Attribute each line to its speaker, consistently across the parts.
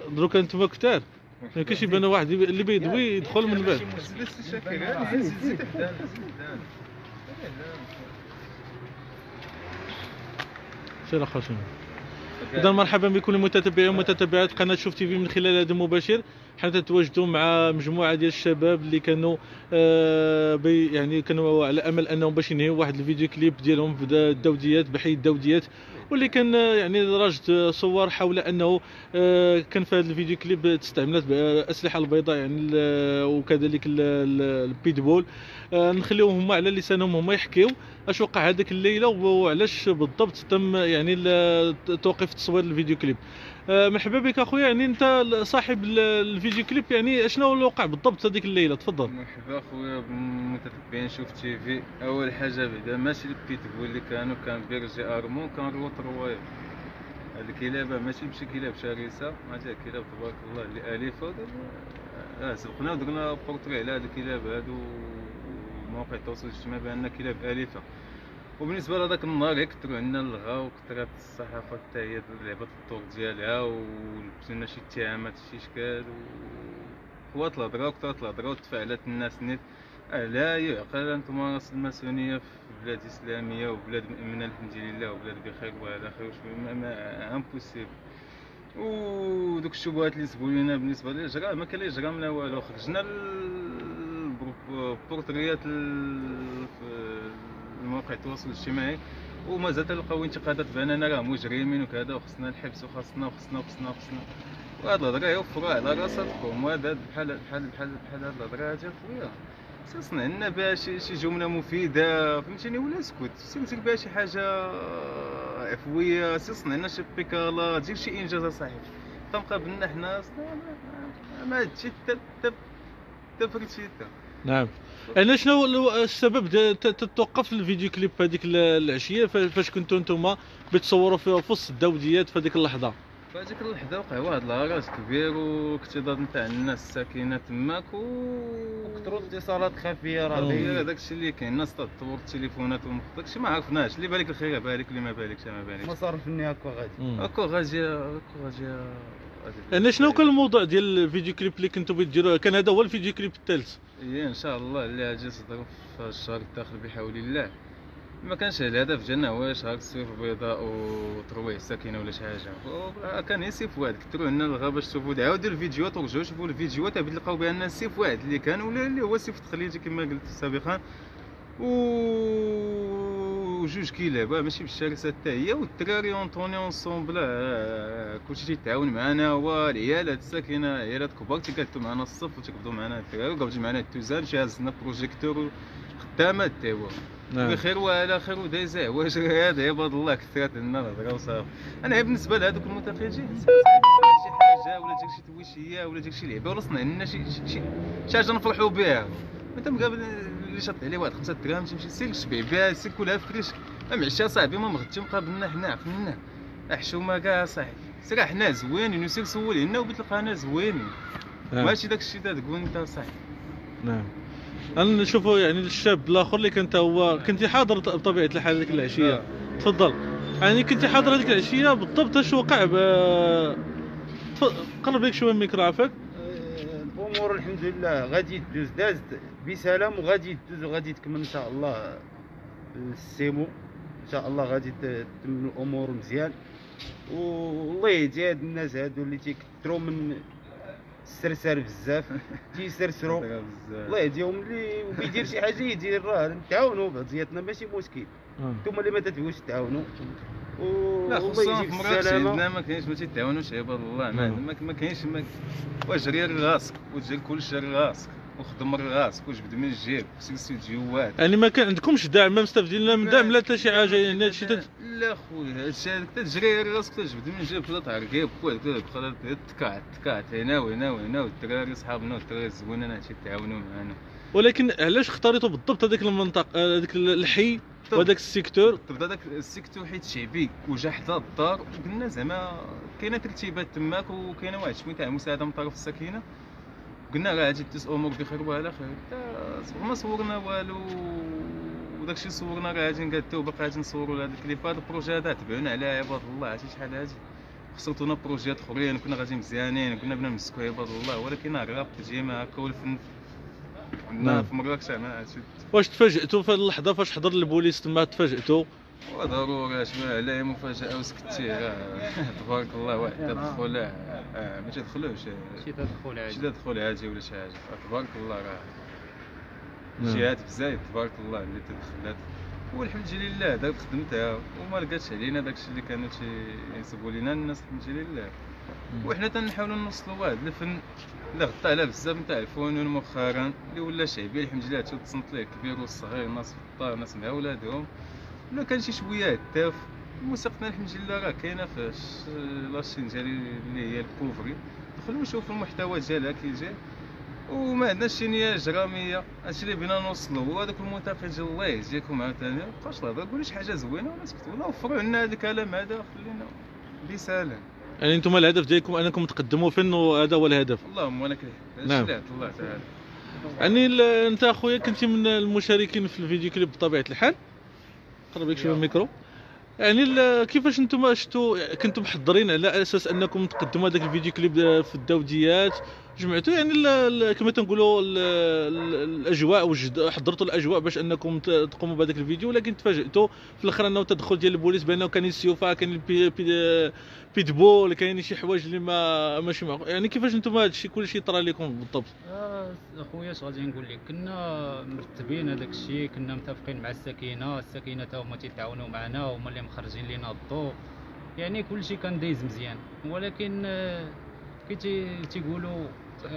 Speaker 1: دروك انتم كثار ما يمكنش يبان واحد اللي بيدوي يدخل من بعد. سير اخا شنو. اذا مرحبا بكل المتتبعين ومتتبعات قناه شوف تي في من خلال هذا المباشر. حنا تواجدوا مع مجموعه ديال الشباب اللي كانوا يعني كانوا على امل انهم باش ينهيوا واحد الفيديو كليب ديالهم في الدوديات بحي الدوديات، واللي كان يعني درجه صور حول انه كان في هذا الفيديو كليب تستعملت باسلحه البيضاء يعني وكذلك البيتبول. نخليوهم هما على لسانهم هما يحكيو اش وقع هذيك الليله وعلاش بالضبط تم يعني توقيف تصوير الفيديو كليب. مرحبا بك اخويا، يعني انت صاحب الفيديو كليب، يعني اشنو اللي وقع بالضبط هذيك الليله؟ تفضل.
Speaker 2: مرحبا اخويا بالمتتبعين شوف تي في. اول حاجه بعدا ماشي البيتبول اللي كان بيرجي ارمون، كان روت رواية. هاد الكلاب ماشي كلاب شرسه، ماشي كلاب تبارك الله اللي اليفه. سبقنا ودرنا بورتري على هاد الكلاب هادو مواقع التواصل الاجتماعي بان كلاب اليفه. وبالنسبه لهذاك النهار كثروا عندنا اللغا وكثرات الصحافه حتى هي لعبت الدور ديالها ولبسنا شي اتهامات شي اشكال وقوات الهضره وكثرت الهضره وتفاعلات الناس نيت. لا يعقل انتم راس الماسونيه في بلاد اسلاميه وبلاد مؤمنه الحمد لله وبلاد بخير وعلى خير امبوسيبل. ودوك الشبهات اللي سبوا لنا بالنسبه للاجراء ما كان لا اجراء لا والو. خرجنا البورتريات المواقع التواصل الاجتماعي ومازال تلقاو انتقادات باننا راه مجرمين وكذا وخصنا الحبس وخصنا. وهاد الهضره يوفروها على راساتكم. وهذا بحال هاد الهضره هادي اخويا صنع لنا بها شي جمله مفيده فهمتيني، ولا اسكت سير بها شي حاجه عفويه، صنع لنا شي بيكالا، دير شي انجاز صحيح. تنقابلنا حنا ما هادشي حتى فريتيتا.
Speaker 1: نعم. انا شنو السبب تتوقف الفيديو كليب هذيك العشيه فاش كنتوا نتوما بتصوروا في وسط الدوديات في هذيك اللحظه؟
Speaker 2: في هذيك اللحظه وقع واحد الهراج كبير واكتظاظ نتاع الناس الساكنه تماك
Speaker 3: وكثروا اتصالات خفيه. راه
Speaker 2: هي داكشي اللي كاين. الناس تطور التليفونات داكشي ما عرفناش. اللي بالك الخير بالك، اللي ما بالكش ما بالكش.
Speaker 3: ما صرفني هكا
Speaker 2: غادي.
Speaker 1: انا شنو كان الموضوع ديال الفيديو كليب اللي كنتوا بتديروه؟ كان هذا هو الفيديو كليب الثالث؟
Speaker 2: ان شاء الله اللي غادي يصدر في الشهر الداخل بحول الله. ما كانش الهدف ديالنا هو شهر السيف بيضاء وترويع الساكنه ولا شي حاجه. كان سيف واحد. كثروا عندنا الغابه باش تشوفوا عاودوا الفيديوهات ورجعوا شوفوا الفيديوهات تلقاو بان سيف واحد اللي كان ولا اللي هو سيف تقليدي كما قلت سابقا. وجوج كلاب ماشي بالشرسه حتى هي، والدراري اونطوني اونصومبل كلشي تيتعاون معنا. والعيالات الساكنه عيالات كبار تيقادوا معنا الصف وتيقبضوا معنا الدراري وقبضوا معنا التوزان. هزنا بروجيكتور خدامه حتى هو بخير وعلى خير ودايز عواج. هذا عباد الله كثرات لنا الهضره وصافي. انا بالنسبه لهذوك المتقيدين شي حاجه ولا دير شي تويشيه ولا دير شي لعبه ولا صنع لنا شي حاجه نفرحوا بها. انت مقابل اللي شاط عليه واحد 5 دراهم تمشي سير شبع بها، سير كلها فريش. معشى صاحبي ما مغدي مقابلنا حنا عقلنا حشومه كاع صاحبي. سير حنا زوينين وسير سول لنا وبتلقانا زوينين. ماشي داك الشيء تقول انت صاحبي.
Speaker 1: نعم. انا نشوفوا يعني الشاب الاخر اللي كنت هو كنت حاضر بطبيعه الحال هذيك العشيه. تفضل. يعني كنت حاضر هذيك العشيه بالضبط اش وقع قرب لك شويه الميكرو عافاك.
Speaker 3: الامور الحمد لله غادي تدوز، دازت بسلام وغادي تدوز وغادي تكمل ان شاء الله السيمو. ان شاء الله غادي تتم الامور مزيان. والله يهدي هاد الناس هادو اللي تيكثروا من السرسار بزاف تيسرسروا. الله يهديهم. اللي بيدير شي حاجه يدير، راه نتعاونوا بعضياتنا ماشي مشكل. نتوما اللي ما تدعوش تعاونوا.
Speaker 2: لا خصوصا في مرات عندنا ما كاينش ما تيتعاونوش عباد الله. ما كاينش واجري راسك وتجري كلشي راسك وخدم راسك وجبد من الجيب وسلسل جوات.
Speaker 1: يعني ما كان عندكمش دعم؟ ما مستافدين من دعم لا حتى شي حاجه؟ يعني هادشي
Speaker 2: لا خويا هادشي هذاك تجري راسك تجبد من الجيب كذا تعرقيب كذا تكعت هنا وهنا وهنا. والدراري صحابنا والدراري الزوينين هادشي تعاونوا معنا.
Speaker 1: ولكن علاش اختاريتوا بالضبط هذيك المنطقه هذيك الحي وهذاك السيكتور؟
Speaker 2: هذاك السيكتور حيت شعبي وجا حدا الدار وقلنا زعما كاينه ترتيبات تماك وكاينه واحد شويه تاع مساعده من طرف الساكنه. قلنا راه غادي تدوز امور بخير وعلى خير. ما صورنا والو وداكشي صورنا راه غادي نقادو باقي غادي نصوروا هاد الكليبات. البروجي هذا تبعونا عليه عباد الله. عرفتي شحال هادي خسرتونا بروجيات اخرين كنا غادي مزيانين كنا بنا نمسكوا عباد الله، ولكن الراب ديما هكا والفن كنا في مراكش انا
Speaker 1: واش تفاجئتوا في اللحظه فاش حضر البوليس تما تفاجئتوا؟
Speaker 2: وضروري اسمع عليه مفاجاه وسكتي تبارك الله واحد تدخل ما تدخلوش شي تدخل عادي ولا شي حاجه تبارك الله راه جهات بزاف تبارك الله اللي تدخلات والحمد لله دابا خدمتها وما لقاتش علينا داكشي اللي كانوا تينسبوا لينا الناس الحمد لله. وحنا تنحاولوا نوصلوا واحد الفن اللي غطى على بزاف نتاع الفنون مؤخرا اللي ولا شعبي الحمد لله تصنت ليه الكبير والصغير ناس في الدار ناس مع ولادهم ولا كان شي شويه هداف. موسيقتنا الحمد لله راه كاينه فاش لاشين ديالي اللي هي الكوفري دخلوا نشوفوا المحتوى ديالها كي جاي وما عندناش شي نيه اجراميه. هادشي اللي بغينا نوصلوا هو هذاك المنتقد ديال الله يجزيكم عاوتاني مابقاوش الهضره قولوا شي حاجه زوينه ولا سكتوا ولا وفروا لنا هذا الكلام هذا خلينا رساله.
Speaker 1: يعني انتم الهدف ديالكم انكم تقدموا فن وهذا هو الهدف.
Speaker 2: اللهم ولك
Speaker 1: نعم.
Speaker 2: الله تعالى.
Speaker 1: يعني انت اخويا كنتي من المشاركين في الفيديو كليب بطبيعه الحال. قرب لك شويه الميكرو. يعني كيفاش انتم شفتوا كنتم محضرين على اساس انكم تقدموا هذاك الفيديو كليب في الدوديات جمعتوا يعني كما تنقولوا الاجواء حضرتوا الاجواء باش انكم تقوموا بهذاك الفيديو، ولكن تفاجئتوا في الاخر انه تدخل ديال البوليس بانه كاين السيوفه كاين بيتبول كاين شي حوايج اللي ماشي معقول. يعني كيفاش انتم هذا الشيء كلشي طرا لكم بالضبط؟
Speaker 4: اخويا اش غادي نقول لك كنا مرتبين هذاك الشيء كنا متفقين مع السكينه حتى هما تيتعاونوا معنا هما اللي مخرجين لنا الضوء يعني كلشي كان دايز مزيان. ولكن كي تيقولوا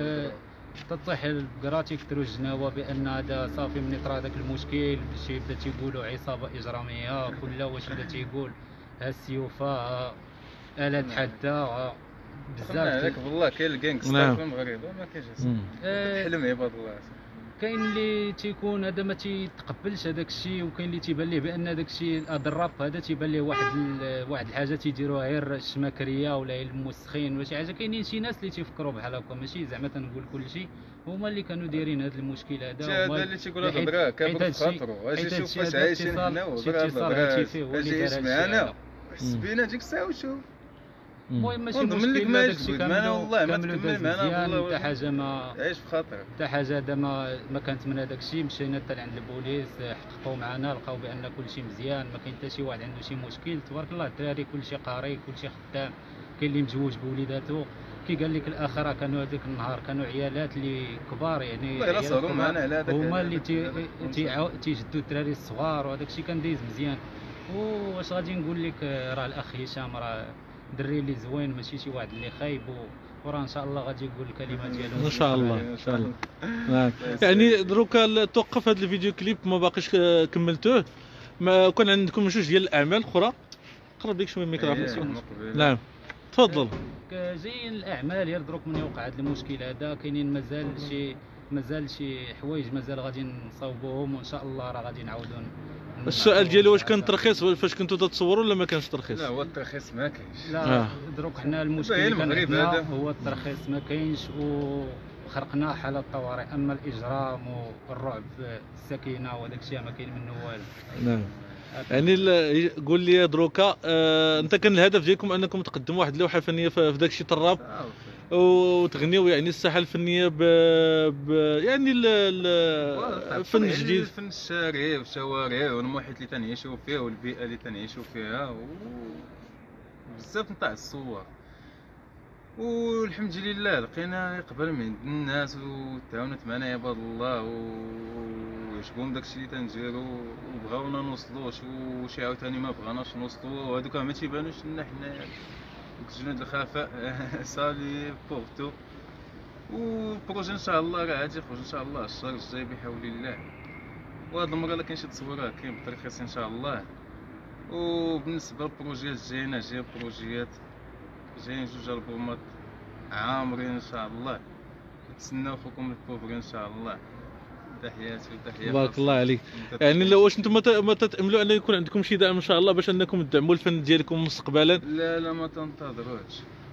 Speaker 4: تطيح البقرة تيكثروا الجناوه بان هذا صافي من طرا هذاك المشكل شي يبدا تيقولوا عصابه اجراميه كل واش بدا تيقول ها السيوفه آلات حاده بزاف
Speaker 2: هذاك والله كاين الكانغستر في المغرب ما كاينش حلم عباد الله.
Speaker 4: كاين اللي تيكون هذا ما تيتقبلش هذاك الشيء وكاين اللي تيبان ليه بان هذاك الشيء هذا الراب هذا تيبان ليه واحد الحاجه تيديروها غير الشماكريه ولا المسخين ولا شي حاجه. كاينين شي ناس اللي تيفكروا بحال هكا ماشي زعما تنقول كل شيء هما اللي كانوا دايرين هذا المشكل هذا
Speaker 2: هما اللي تيقولوا الهضره كابر في خاطرو اجي شوف واش عايشين حنا وهضره اجي يعيش معنا حس بينا ديك الساعه وشوف
Speaker 4: المهم ماشي مشكل هذاك الشيء
Speaker 2: معنا والله ما
Speaker 4: تكمل معنا والله حتى حاجه ما
Speaker 2: عايش في خاطر
Speaker 4: حتى حاجه هذا ما كانت من هذاك الشيء. مشينا حتى لعند البوليس حققوا معنا لقاو بان كل شيء مزيان ما كاين حتى شي واحد عنده شي مشكل تبارك الله. الدراري كل شيء قاري كل شيء خدام كاين اللي متزوج بوليداتو كي قال لك الاخر كانوا هذاك النهار كانوا عيالات اللي كبار يعني
Speaker 2: والله صاروا معنا على هذاك
Speaker 4: هما اللي تيجدوا الدراري الصغار وهذاك الشيء كان دايز مزيان. واش غادي نقول لك راه الاخ هشام راه دري اللي زوين ماشي شي واحد اللي خايب وراه ان شاء الله غادي يقول الكلمه ديالو
Speaker 1: ان شاء الله ان شاء الله. نعم يعني دروكا توقف هذا الفيديو كليب ما باقيش كملتوه ما كان عندكم جوج ديال الاعمال اخرى. قرب لك شويه الميكروفون. نعم تفضل.
Speaker 4: جايين الاعمال غير دروك من يوقع هذا المشكل هذا كاينين مازال شي حوايج مازال غادي نصاوبوهم وان شاء الله راه غادي نعاودوا.
Speaker 1: السؤال ديالي واش كان ترخيص فاش كنتوا تتصوروا ولا ما كانش ترخيص؟
Speaker 2: لا هو الترخيص ما كاينش.
Speaker 4: لا دروك حنا المشكل اللي كان هو الترخيص ما كاينش وخرقنا حالة طوارئ. اما الاجرام والرعب السكينه وهذاك الشيء ما كاين منه والو.
Speaker 1: نعم يعني قول لي دروكا انت كان الهدف ديالكم انكم تقدموا واحد اللوحه فنيه في داك الشيء الراب وتغنيو يعني الساحه الفنيه يعني الفن الجديد
Speaker 2: الفن الشارع والشوارع والمحيط اللي تنعيشوا فيه والبيئه اللي تنعيشوا فيها بزاف نتاع الصور. والحمد لله لقينا يقبل من عند الناس وتعاونت معنا عباد الله وعجبهم داكشي اللي تنديرو وبغاونا نوصلوش وشي عاوتاني ما بغاناش نوصلو وهذوك ما تيبانوش لنا حنا جنود الخفاء سالي بورتو. والبروجي ان شاء الله راه غادي يخرج ان شاء الله الشهر الجاي بحول الله. وهاد المره لا كاين شي تصويره كاين بالترخيص ان شاء الله. وبالنسبه للبروجيات جايين بروجيات جايين جوج البومات عامرين ان شاء الله. تسناو خوكم الكوفري ان شاء الله. تحياتي وتحيات
Speaker 1: بارك الله عليك. يعني لو واش انتم ما تتاملوا ان يكون عندكم شي دعم ان شاء الله باش انكم تدعموا الفن ديالكم مستقبلا؟
Speaker 2: لا ما تنتظروش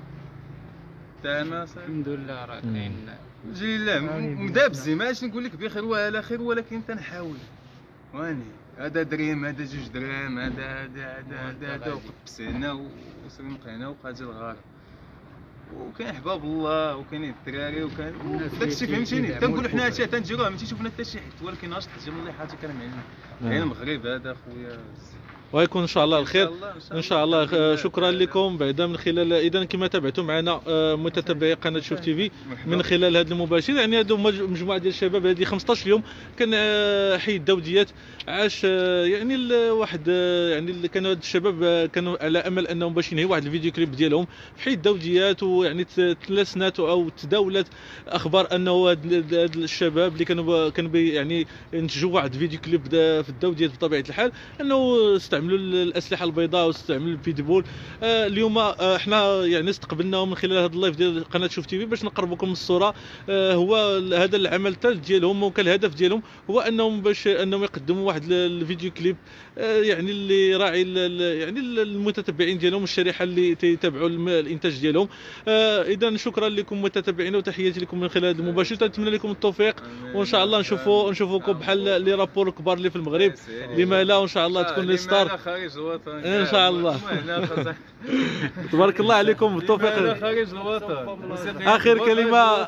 Speaker 2: تاعنا
Speaker 4: الحمد لله راه كاين
Speaker 2: الحمد لله مدابزين ماش نقول لك بخير وعلى خير ولكن تنحاول واني هذا درهم، هذا 2 دراهم، هذا وقت بسينا وسرمقينا وبقى جا الغار. وكاين احباب الله وكاين الدراري وكان داكشي فهمتيني. تنقولوا حنا هادشي تنجروه ما تيشوفنا حتى شي حد، ولكن اش تجي من لحاتي كنعمل كاين المغرب هذا خويا.
Speaker 1: ويكون ان شاء الله الخير ان شاء الله. شكرا لكم بعدا من خلال اذا كما تابعتوا معنا متتبعي قناه شوف تي في من خلال هذا المباشر. يعني هذو مجموعه ديال الشباب هذه 15 يوم كان حي الدوديات عاش يعني واحد يعني اللي كانوا هاد الشباب كانوا على امل انهم باش ينهيوا واحد الفيديو كليب ديالهم في حي الدوديات، ويعني تلسنات او تداولت اخبار انه هاد الشباب اللي كانوا يعني ينتجوا واحد الفيديو كليب في الدوديات بطبيعه الحال انه استعملوا الاسلحه البيضاء واستعملوا البيتبول. اليوم احنا يعني استقبلناهم من خلال هذا اللايف ديال قناه شوف تي في باش نقربكم الصوره. هو هذا العمل الثالث ديالهم، وكان الهدف ديالهم هو انهم باش انهم يقدموا واحد الفيديو كليب يعني اللي راعي يعني المتتبعين ديالهم، الشريحه اللي تيتابعوا الانتاج ديالهم. اذا شكرا لكم متتبعينا وتحياتي لكم من خلال هذا المباشر. نتمنى لكم التوفيق وان شاء الله نشوفوكم بحال لي رابور كبار اللي في المغرب، لما لا وان شاء الله تكون لي ستار
Speaker 2: خارج الوطن
Speaker 1: ان شاء الله. تبارك الله عليكم بالتوفيق.
Speaker 2: خارج الوطن.
Speaker 1: اخر كلمه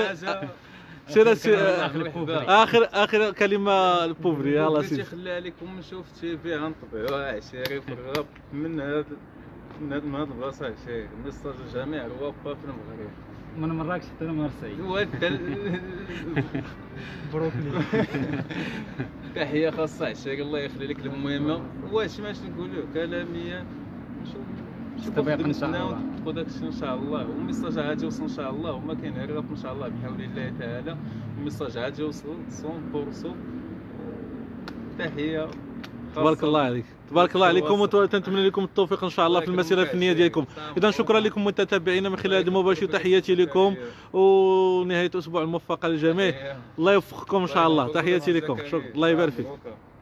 Speaker 1: اخر كلمه البوفري يلاه سيدي.
Speaker 2: خليها لكم نشوف تي في غنطبعوها عشيري في الراب من هذا البلاصه عشيري. ميساج جميع الوفا في المغرب
Speaker 4: من مراكش حتى لمرسي.
Speaker 2: بروكلي. تحيه خاصه عشيري الله يخلي لك المهمه. واش ماش نقولوا كلاميا
Speaker 4: استبيق ان شاء الله
Speaker 2: تبقوا داكشي ان شاء الله. والميساج غادي يوصل ان شاء الله وما كاين غير ان شاء الله بحول الله تعالى. الميساج غادي يوصل 100%. تحيه
Speaker 1: تبارك الله عليك. تبارك الله عليكم وتنتمنى لكم التوفيق ان شاء الله في المسيره الفنيه ديالكم. اذا شكرا لكم متتبعينا من خلال هذا المباشر. تحياتي لكم ونهايه اسبوع موفقه للجميع. الله يوفقكم ان شاء الله. تحياتي لكم. شكرا الله يبارك فيك.